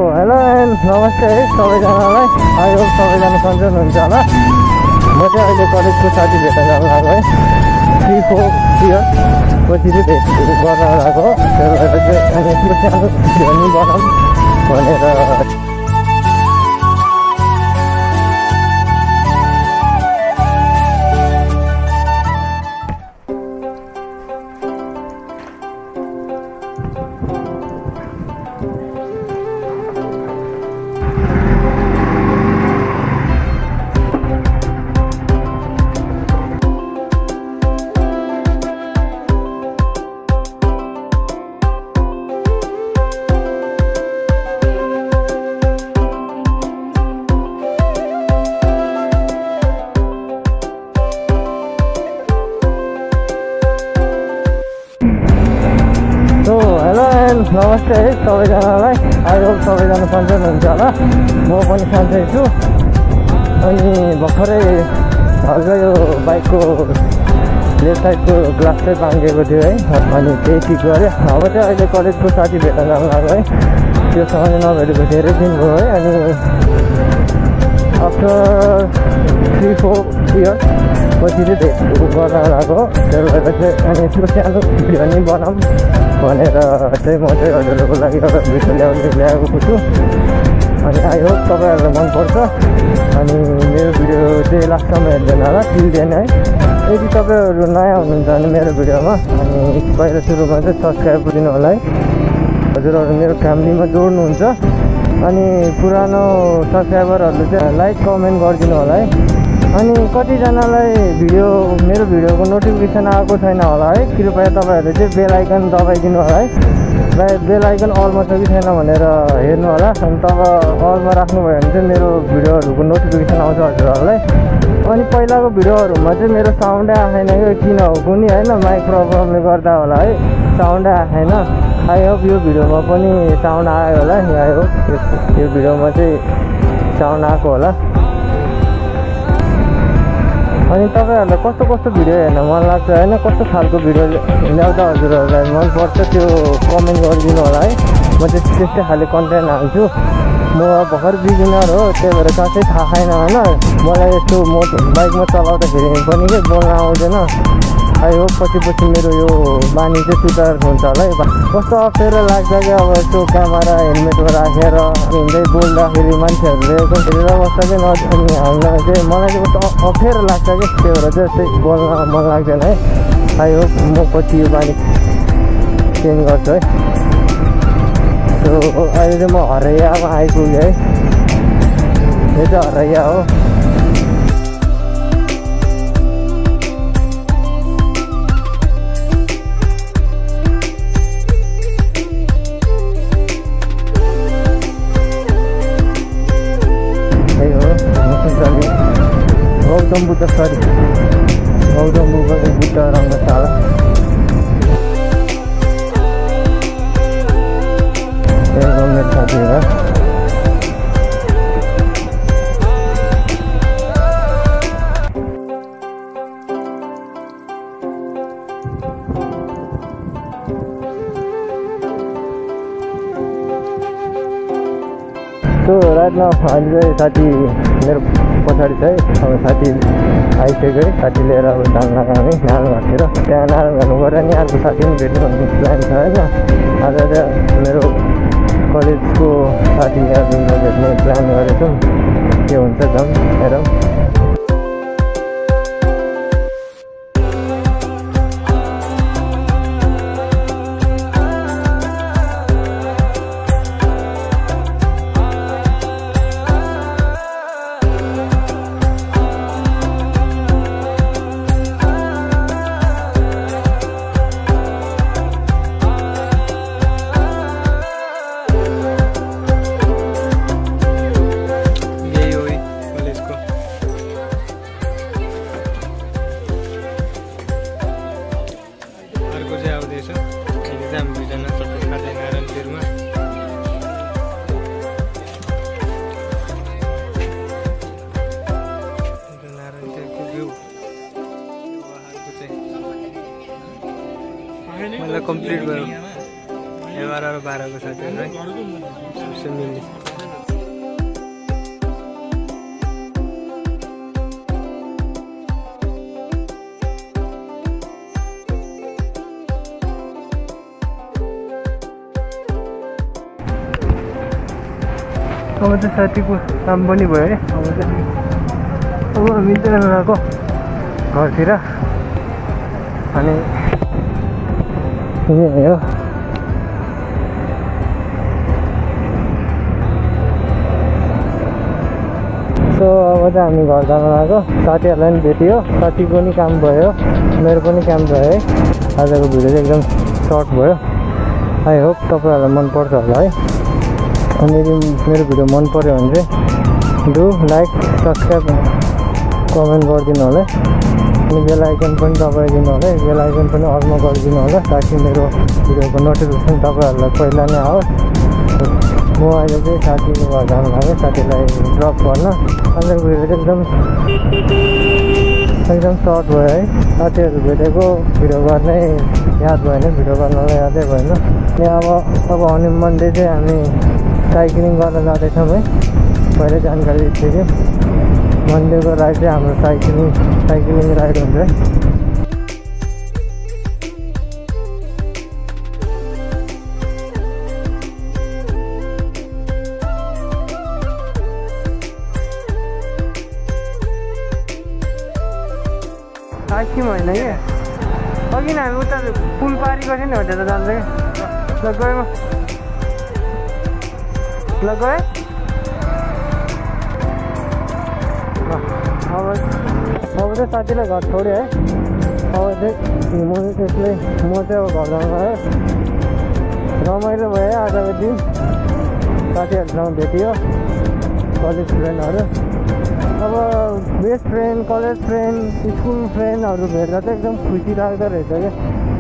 Hello and नमस्ते है सबैजनालाई। आई होप सबैजना सन्चै हुनुहुन्छ होला। म चाहिँ अहिले कलेजको साथी भेट्न जानु लाग्यो है। 3-4 इयर पछि चाहिँ भेट गर्न लागेको हो। त्यही भएर चाहिँ अनि यसको सानो भिडियो नि बनाऊँ भनेर नमस्ते है सबैजनालाई। आई होप सबैजना सन्चै हुनुहुन्छ होला। म पनि सन्चै छु। अनि भर्खरै हल्का यो बाइकको लेफ्ट साइडको ग्लास चाहिँ भाङ्गिएको थियो है। अनि त्यही ठिक गरेँ। अब चाहिँ अहिले कलेजको साथी भेट्न जानु लाग्यो है। त्योसँग नभेटेको धेरै दिन भयो है। अनि आफ्टर 3-4 इयर पछि चाहिँ भेट गर्न लागेको हो। त्यही भएर चाहिँ अनि यसको सानो भिडियो नि बनाऊँ भनेर चाहिँ म चाहिँ हजुरहरूको लागि एउटा भिडियो ल्याएको छु। अनि आई होप तपाईँहरूलाई मनपर्छ। अनि मेरो भिडियो चाहिँ लास्टसम्म हेर्दैन होला, टिल्दैन है। यदि तपाईँहरू नयाँ हुनुहुन्छ भने मेरो भिडियोमा अनि पहिला सुरुमा चाहिँ सब्सक्राइब गरिदिनु होला है। हजुरहरू मेरो फ्यामिलीमा जोड्नुहुन्छ। अनि पुरानो सब्सक्राइबरहरूले चाहिँ लाइक कमेन्ट गरिदिनु होला है। अनि कतिजनालाई मेरो भिडियोको नोटिफिकेसन आएको छैन होला है। कृपया तपाईँहरूले चाहिँ बेल आइकन दबाइदिनु होला है। बेल आइकन अलमा छ कि छैन भनेर हेर्नु होला। अनि तब अलमा राख्नुभयो भने चाहिँ मेरो भिडियोहरूको नोटिफिकेसन आउँछ हजुरहरूलाई। अनि पहिलाको भिडियोहरूमा चाहिँ मेरो साउन्डै आएन कि किन हो कुनै होइन, माइक प्रब्लमले गर्दा होला है, साउन्डै आएन। आई होप यो भिडियोमा पनि साउन्ड आयो होला। आई होप यो भिडियोमा चाहिँ साउन्ड आएको होला। अनि तपाईँहरूलाई कस्तो कस्तो भिडियो हेर्न मन लाग्छ होइन, कस्तो खालको भिडियो ल्याउँदा हजुरहरूलाई मनपर्छ त्यो कमेन्ट गरिदिनु होला है। म चाहिँ त्यस्तै खाले कन्टेन्ट हाल्छु। म भर्खर बिगिनर हो, त्यही भएर खासै थाहा छैन होइन। मलाई यस्तो बाइकमा चलाउँदाखेरि पनि के बोल्न आउँदैन। आई होप पछि मेरो यो बानी चाहिँ सुधार हुन्छ होला है। कस्तो अप्ठ्यारो लाग्छ कि अब यस्तो क्यामेरा हेलमेटमा राखेर हिँड्दै बोल्दाखेरि मान्छेहरूले हेरेर बस्छ कि अनि हामीलाई चाहिँ मलाई चाहिँ कस्तो अप्ठ्यारो लाग्छ कि त्यही भएर चाहिँ यस्तै बोल्न मन लाग्दैन है। आई होप म पछि यो बानी चेन्ज गर्छु है। सो अहिले चाहिँ म हरैयामा आइपुगेँ है। यो चाहिँ हरैया हो। गौतम बुद्ध रङ्गशाला मेरो साथीहरू। सो रातमा अहिले चाहिँ साथी मेरो पछाडि छ है। अब साथी आइसक्यो है। साथी लिएर अब जान लाग्यो है नारायणघाटतिर। त्यहाँ नारायणघाट गएर नि अर्को साथी पनि भेट्नु भन्ने प्लान छ होइन। आज चाहिँ मेरो कलेजको साथीहरू भेट्ने प्लान गरेको छौँ। के हुन्छ जाउँ हेरौँ। मतलब कंप्लीट भयो 11 और 12 को साथ है सबसे मिली। अब चाहिँ साथीको काम पनि भयो है। अब हामी जान लागेको घरतिर। अनि यही हो। सो अब चाहिँ हामी घर जान लागेको। साथीहरूलाई पनि भेट्यो, साथीको पनि काम भयो, मेरो पनि काम भयो है। आजको भिडियो चाहिँ एकदम सर्ट भयो। आई होप तपाईँहरूलाई मनपर्छ होला है। अनि यदि मेरो भिडियो मन पर्यो भने चाहिँ डु लाइक सब्सक्राइब कमेन्ट गरिदिनु होला। अनि बेल आइकन पनि दबाइदिनु होला। बेल आइकन पनि अनमा गरिदिनु होला ताकि मेरो भिडियोको नोटिफिकेसन तपाईँहरूलाई पहिला नै आओस्। म अहिले चाहिँ साथीको घर जानु लाग्यो, साथीलाई ड्रप गर्न। आजको भिडियो चाहिँ एकदम सर्ट भयो है। साथीहरू भेटेको भिडियो गर्नै याद भएन, भिडियो गर्नलाई यादै भएन। अनि अब आउने मन्डे चाहिँ हामी साइक्लिङ गर्न जाँदैछौँ है। पहिल्यै जानकारी दिएको थिएँ। मन्डेको राइड चाहिँ हाम्रो साइक्लिङ राइड हुन्छ है। आइसिम होइन कि अघि नै हामी उता पुल पारी गऱ्यो नि हटेर जान्छ क्या। ल गयो ल गयो। अब चाहिँ साथीलाई घर छोड्यो है। अब चाहिँ म चाहिँ अब घर जानु गयो। रमाइलो भयो आजको दिन। साथीहरूसँग भेटियो, कलेज फ्रेन्डहरू। अब best friend, college friend, school फ्रेन्डहरू भेट्दा चाहिँ एकदम खुसी लाग्दो रहेछ क्या।